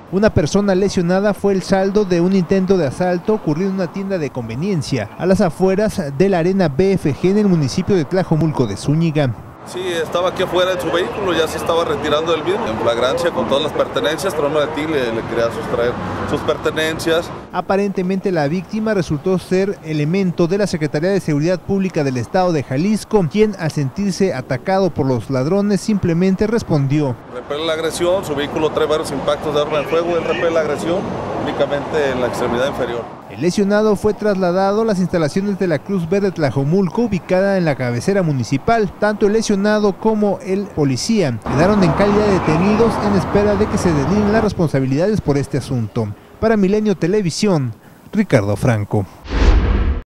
Una persona lesionada fue el saldo de un intento de asalto ocurrido en una tienda de conveniencia a las afueras de la Arena BFG en el municipio de Tlajomulco de Zúñiga. Sí, estaba aquí afuera en su vehículo, ya se estaba retirando del mismo, en flagrancia con todas las pertenencias, pero no le quería sustraer sus pertenencias. Aparentemente la víctima resultó ser elemento de la Secretaría de Seguridad Pública del Estado de Jalisco, quien al sentirse atacado por los ladrones simplemente respondió. Repele la agresión, su vehículo trae varios impactos de arma de fuego, él repele la agresión únicamente en la extremidad inferior. El lesionado fue trasladado a las instalaciones de la Cruz Verde Tlajomulco, ubicada en la cabecera municipal. Tanto el lesionado como el policía quedaron en calidad de detenidos en espera de que se delineen las responsabilidades por este asunto. Para Milenio Televisión, Ricardo Franco.